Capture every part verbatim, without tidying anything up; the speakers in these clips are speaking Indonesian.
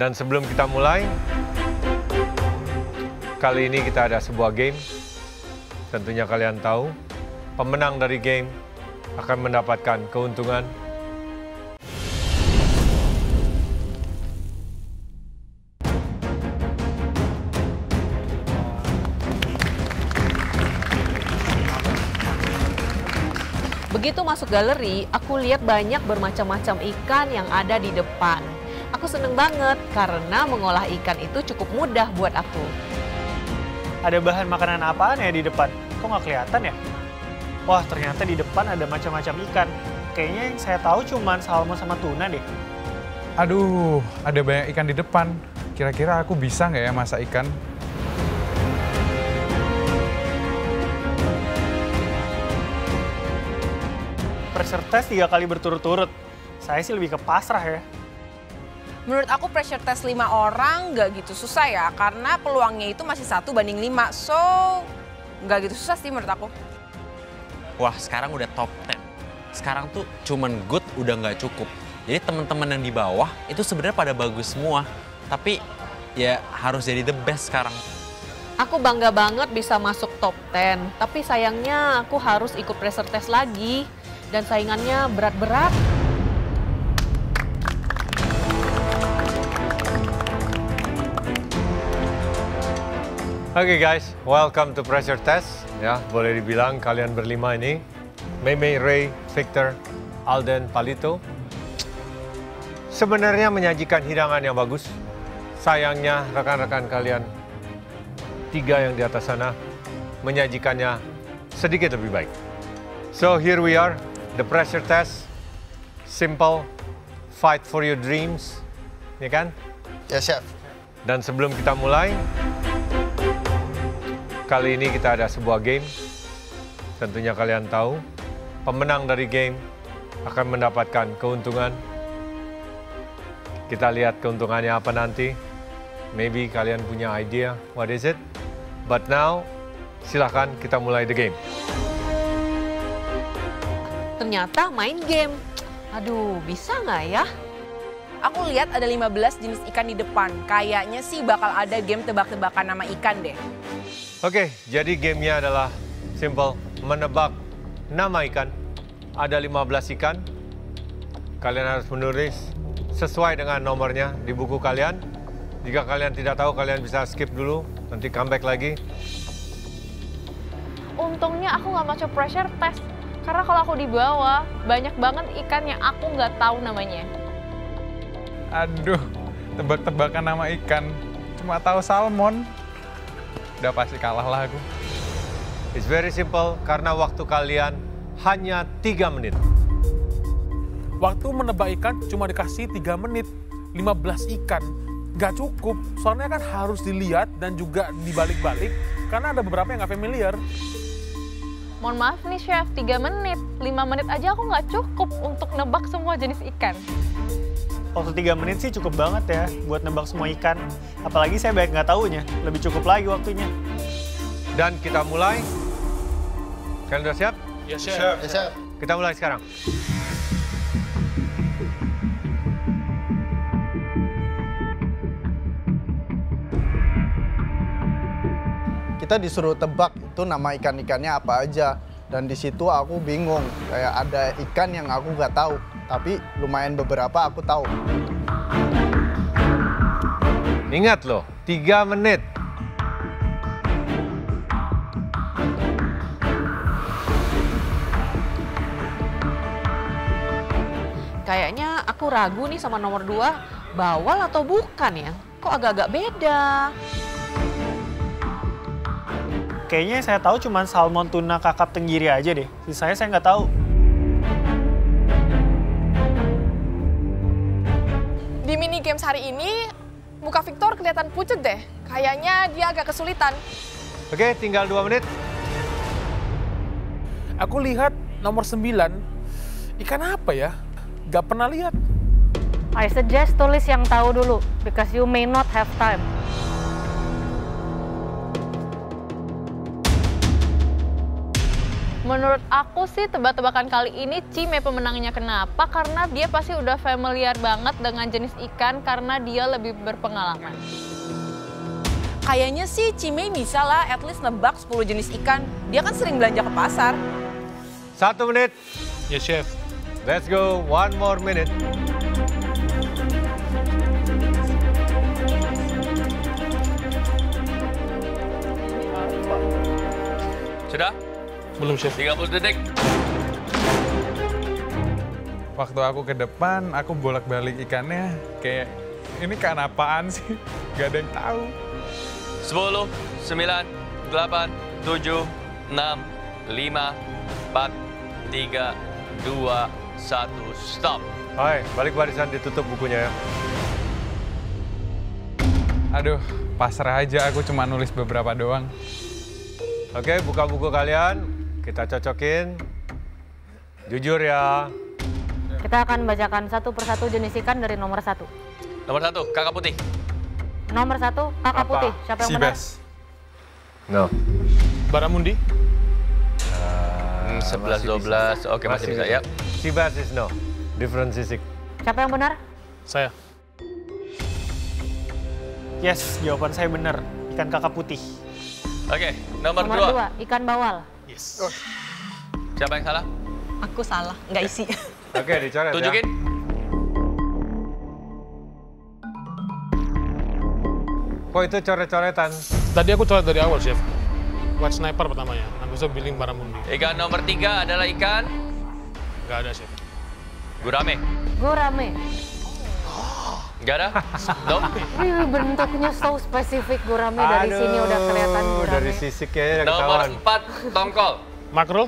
Dan sebelum kita mulai, kali ini kita ada sebuah game. Tentunya kalian tahu, pemenang dari game akan mendapatkan keuntungan. Begitu masuk galeri, aku lihat banyak bermacam-macam ikan yang ada di depan. Aku seneng banget karena mengolah ikan itu cukup mudah buat aku. Ada bahan makanan apaan ya di depan? Kok nggak kelihatan ya? Wah, ternyata di depan ada macam-macam ikan. Kayaknya yang saya tahu cuma salmon sama tuna deh. Aduh, ada banyak ikan di depan. Kira-kira aku bisa nggak ya masak ikan? Pressure test tiga kali berturut-turut. Saya sih lebih ke pasrah ya. Menurut aku pressure test lima orang nggak gitu susah ya, karena peluangnya itu masih satu banding lima. So, nggak gitu susah sih menurut aku. Wah, sekarang udah top sepuluh. Sekarang tuh cuman good udah nggak cukup. Jadi teman-teman yang di bawah itu sebenarnya pada bagus semua. Tapi ya harus jadi the best sekarang. Aku bangga banget bisa masuk top sepuluh, tapi sayangnya aku harus ikut pressure test lagi. Dan saingannya berat-berat. Oke okay guys, welcome to pressure test. Ya, boleh dibilang kalian berlima ini, Mei, Ray, Victor, Alden, Palito, sebenarnya menyajikan hidangan yang bagus. Sayangnya rekan-rekan kalian tiga yang di atas sana menyajikannya sedikit lebih baik. So here we are, the pressure test. Simple, fight for your dreams, ya kan? Ya, Chef. Dan sebelum kita mulai, kali ini kita ada sebuah game. Tentunya kalian tahu, pemenang dari game akan mendapatkan keuntungan. Kita lihat keuntungannya apa nanti. Maybe kalian punya idea, what is it? But now, silahkan kita mulai the game. Ternyata main game. Aduh, bisa nggak ya? Aku lihat ada lima belas jenis ikan di depan. Kayaknya sih bakal ada game tebak-tebakan nama ikan deh. Oke, jadi gamenya adalah simple, menebak nama ikan. Ada lima belas ikan. Kalian harus menulis sesuai dengan nomornya di buku kalian. Jika kalian tidak tahu, kalian bisa skip dulu, nanti comeback lagi. Untungnya aku nggak masuk pressure test. Karena kalau aku di bawah, banyak banget ikan yang aku nggak tahu namanya. Aduh, tebak-tebakan nama ikan. Cuma tahu salmon. Udah pasti kalah lah aku. It's very simple, karena waktu kalian hanya tiga menit. Waktu menebak ikan cuma dikasih tiga menit, lima belas ikan. Nggak cukup, soalnya kan harus dilihat dan juga dibalik-balik, karena ada beberapa yang nggak familiar. Mohon maaf nih Chef, tiga menit. lima menit aja aku nggak cukup untuk nebak semua jenis ikan. Waktu tiga menit sih cukup banget ya buat nebak semua ikan. Apalagi saya banyak nggak taunya, lebih cukup lagi waktunya. Dan kita mulai. Kalian udah siap? Ya, Chef. Ya, Chef. Kita mulai sekarang. Kita disuruh tebak itu nama ikan-ikannya apa aja. Dan di situ aku bingung, kayak ada ikan yang aku nggak tahu. Tapi lumayan beberapa aku tahu. Ingat loh, tiga menit. Kayaknya aku ragu nih sama nomor dua, bawal atau bukan ya? Kok agak-agak beda? Kayaknya saya tahu cuma salmon, tuna, kakap, tenggiri aja deh. Sisanya saya nggak tahu. Di mini games hari ini, muka Victor kelihatan pucet deh. Kayaknya dia agak kesulitan. Oke, tinggal dua menit. Aku lihat nomor sembilan, ikan apa ya? Gak pernah lihat. I suggest tulis yang tahu dulu, because you may not have time. Menurut aku sih tebak-tebakan kali ini Cime pemenangnya. Kenapa? Karena dia pasti udah familiar banget dengan jenis ikan karena dia lebih berpengalaman. Kayaknya sih Cime bisa lah at least nebak sepuluh jenis ikan. Dia kan sering belanja ke pasar. Satu menit. Yes, Chef. Let's go. One more minute. Sudah? Belum, Chef. tiga puluh detik. Waktu aku ke depan, aku bolak-balik ikannya kayak ini ikan apaan sih? Gak ada yang tahu. sepuluh, sembilan, delapan, tujuh, enam, lima, empat, tiga, dua, satu, stop. Hai, balik barisan, ditutup bukunya ya. Aduh, pasrah aja, aku cuma nulis beberapa doang. Oke, buka buku kalian, kita cocokin. Jujur ya. Kita akan bacakan satu persatu jenis ikan dari nomor satu. Nomor satu, kakak putih. Nomor satu, kakak Apa? putih. Siapa yang benar? Seabass. No. Baramundi. Hmm, sebelas, dua belas, oke masih bisa ya. Seabass is no. Different sisik. Siapa yang benar? Saya. Yes, jawaban saya benar. Ikan kakap putih. Oke, nomor, Nomor dua. dua, ikan bawal. Yes. Siapa yang salah? Aku salah, nggak isi. Oke, dicoret Tunjukin. ya. Kok itu coret-coretan? Tadi aku coret dari awal, Chef. White Sniper pertamanya. Habis itu Billing Baramundi. Ikan nomor tiga adalah ikan Nggak ada, Chef. gurame. Gurame. Nggak ada? Dom? Wih, bentuknya so spesifik gurame dari Aduh, sini udah kelihatan gurame. dari sisiknya udah Nomor ketahuan. empat, tongkol. Mackerel.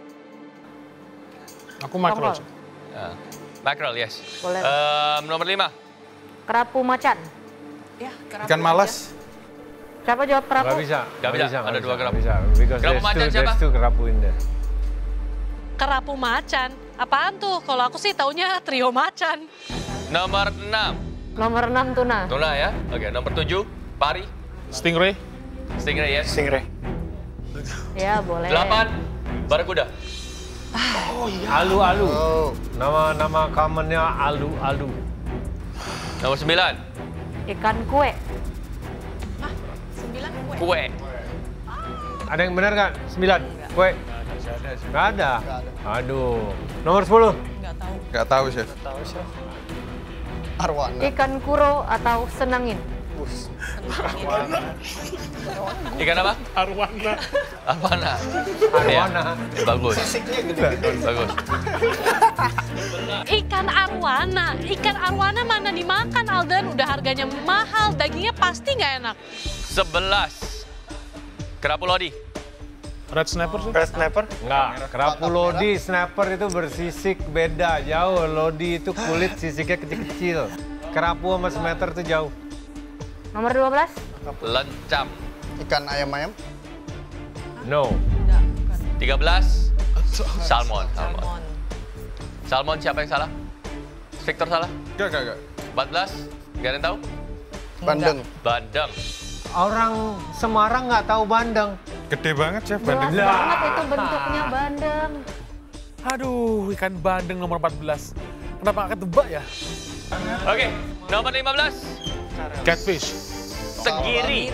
Aku mackerel, Tongkol. Chef. Ya. Mackerel, yes. Boleh. Em, nomor lima. Kerapu macan. Ya, kerapu Ikan aja. malas. Siapa jawab kerapu? Nggak bisa. Nggak bisa, ada nggak dua bisa, kerapu. nggak bisa. Because Kerapu there's macan two, siapa? there's two kerapu in there. Kerapu macan. Apaan tuh? Kalau aku sih taunya trio macan. Nomor enam. Nomor enam, tuna. Tuna ya. Oke, nomor tujuh. Pari. Stingray. Stingray, yes. Stingray. Ya, boleh. Delapan. Barakuda. Alu-alu. Oh, Nama-nama commonnya alu-alu. Nomor sembilan. Ikan kue. Sembilan kue. Kue. Ada yang benar nggak? Sembilan. Kue. Nggak ada. Aduh. Nomor sepuluh. Nggak tahu. Gak tahu, Chef. Tahu, Chef. arwana. Ikan kuro atau senangin. Ikan apa? Arwana. Arwana. Arwana. Ya, bagus. Bagus. Ikan arwana. Ikan arwana mana dimakan, Alden? Udah harganya mahal, dagingnya pasti nggak enak. Sebelas. Kerapu lodi. Red Snapper sih. Red Snapper? Enggak, kerapu lodi, snapper itu bersisik beda, jauh. Lodi itu kulit sisiknya kecil-kecil. Kerapu sama smeter itu jauh. Nomor dua belas. Lencam. Ikan ayam-ayam. No. tiga belas. Salmon. Salmon. Salmon. Salmon siapa yang salah? Victor salah? Gak, gak, gak. empat belas. Gak ada yang tahu? Bandeng. Bandeng. Orang Semarang nggak tahu bandeng. Gede banget, Chef, Jelas bandengnya. banget itu bentuknya bandeng. Aduh, ikan bandeng nomor empat belas. Kenapa nggak ketebak ya? Oke, nomor lima belas. Catfish. Segiri.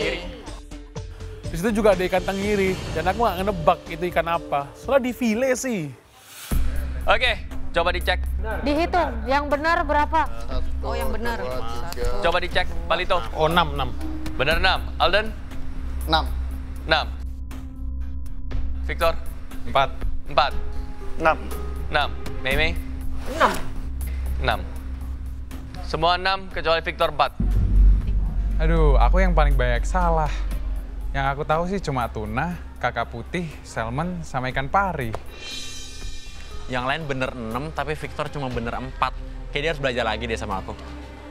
Di situ juga ada ikan tenggiri. Dan aku nggak ngebak itu ikan apa. Soalnya di file sih. Oke, coba dicek. Dihitung, yang benar berapa? Oh, yang benar. Coba dicek, Palito. Oh, enam, enam. Benar enam. Alden? enam. enam. Victor? Empat. empat. enam. enam. Mei-Mei? enam. enam. Semua enam kecuali Victor empat. Aduh, aku yang paling banyak salah. Yang aku tahu sih cuma tuna, kakak putih, salmon, sama ikan pari. Yang lain bener enam, tapi Victor cuma bener empat. Kayak dia harus belajar lagi deh sama aku.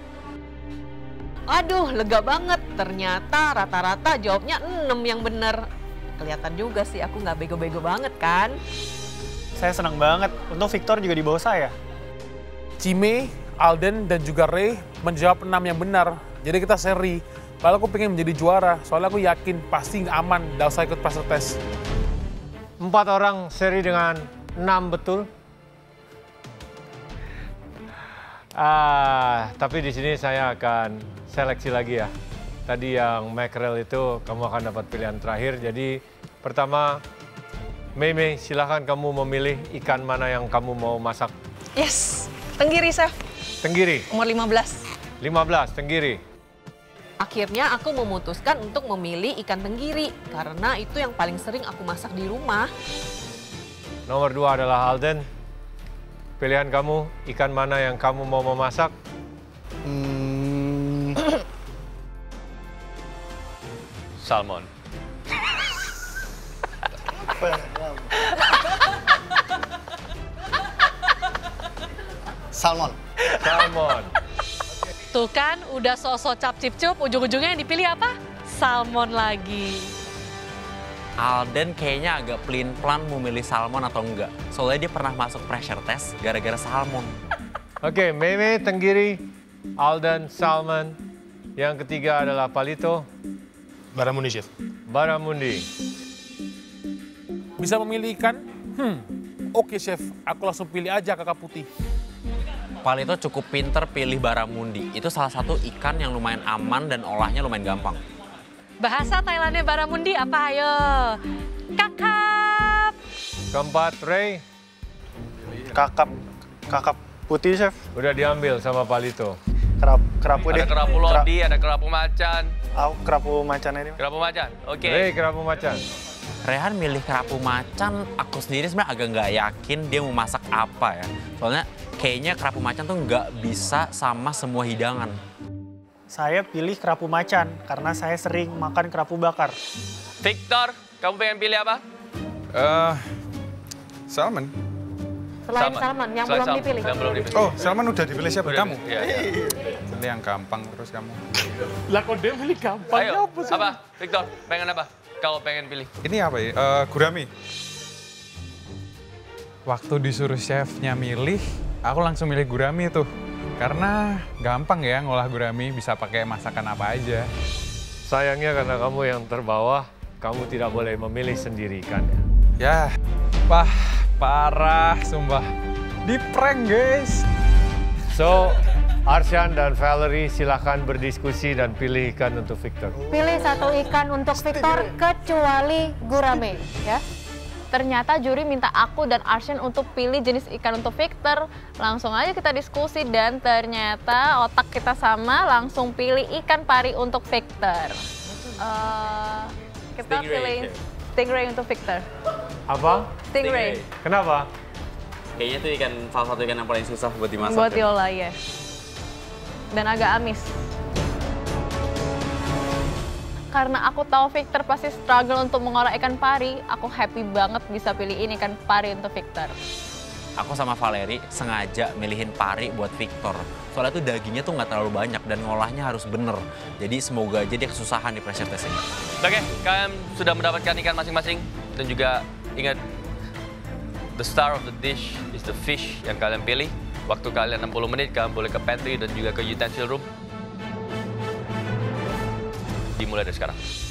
Aduh, lega banget. Ternyata rata-rata jawabnya enam yang bener. Kelihatan juga sih aku nggak bego-bego banget kan. Saya senang banget. Untung Victor juga di bawah saya. Cime, Alden, dan juga Ray menjawab enam yang benar. Jadi kita seri. Padahal aku pengen menjadi juara, soalnya aku yakin pasti aman, gak usah ikut pressure test. Empat orang seri dengan enam betul. Ah, tapi di sini saya akan seleksi lagi ya. Tadi yang mackerel itu kamu akan dapat pilihan terakhir. Jadi pertama, Mei Mei, silahkan kamu memilih ikan mana yang kamu mau masak. Yes, tenggiri, Chef. Tenggiri. Umur lima belas. lima belas, tenggiri. Akhirnya aku memutuskan untuk memilih ikan tenggiri karena itu yang paling sering aku masak di rumah. Nomor dua adalah Alden. Pilihan kamu, ikan mana yang kamu mau memasak? Hmm. Salmon. Salmon. Salmon. Tuh kan, udah sosok cap cip cup, ujung-ujungnya yang dipilih apa? Salmon lagi. Alden kayaknya agak pelin-pelan mau milih salmon atau enggak. Soalnya dia pernah masuk pressure test gara-gara salmon. Oke, Mei Mei, tenggiri. Alden, salmon. Yang ketiga adalah Palito. Baramundi, Chef. Baramundi. Bisa memilih ikan? Hmm, oke Chef. Aku langsung pilih aja kakak putih. Palito cukup pinter pilih baramundi. Itu salah satu ikan yang lumayan aman dan olahnya lumayan gampang. Bahasa Thailandnya Baramundi apa ayo? Kakap. Keempat, Ray. Kakap, kakap putih, Chef. Udah diambil sama Palito. Kerap, kerapu deh. Ada kerapu lodi, ada kerapu macan. Aku kerapu macan ini. Kerapu macan, oke. Ray, kerapu macan. Rehan milih kerapu macan, aku sendiri sebenarnya agak nggak yakin dia mau masak apa ya. Soalnya kayaknya kerapu macan tuh nggak bisa sama semua hidangan. Saya pilih kerapu macan karena saya sering makan kerapu bakar. Victor, kamu pengen pilih apa? Eh, salmon. Selain salmon, yang Selain belum salmon, dipilih. Yang belum dipilih. Oh, salmon udah dipilih siapa? Udah, Kamu? Iya, iya. Ini yang gampang terus kamu. Lah kok dia pilih gampang? Ayo, Apa sih? apa? Victor, pengen apa? Kalau pengen pilih. Ini apa ya? Eh, gurami. Waktu disuruh chefnya milih, aku langsung milih gurami tuh. Karena gampang ya ngolah gurami, bisa pakai masakan apa aja. Sayangnya karena kamu yang terbawah, kamu tidak boleh memilih sendiri ikannya. Ya, wah parah sumpah. Di prank guys. So, Arsyan dan Valerie silahkan berdiskusi dan pilih ikan untuk Victor. Pilih satu ikan untuk Victor kecuali gurame, ya. Ternyata juri minta aku dan Arsyan untuk pilih jenis ikan untuk Victor. Langsung aja kita diskusi dan ternyata otak kita sama, langsung pilih ikan pari untuk Victor. Uh, kita Stingray. pilih stingray untuk Victor. Apa? Stingray. Kenapa? Kayaknya itu ikan salah satu ikan yang paling susah buat dimasak. Buat diolah ya. Dan agak amis. Karena aku tahu Victor pasti struggle untuk mengolah ikan pari, aku happy banget bisa pilihin ikan pari untuk Victor. Aku sama Valerie sengaja milihin pari buat Victor. Soalnya tuh dagingnya tuh nggak terlalu banyak dan ngolahnya harus bener. Jadi semoga aja dia kesusahan di pressure test ini. Oke, kalian sudah mendapatkan ikan masing-masing. Dan juga ingat, the star of the dish is the fish yang kalian pilih. Waktu kalian enam puluh menit, kalian boleh ke pantry dan juga ke utensil room. Dimulai dari sekarang.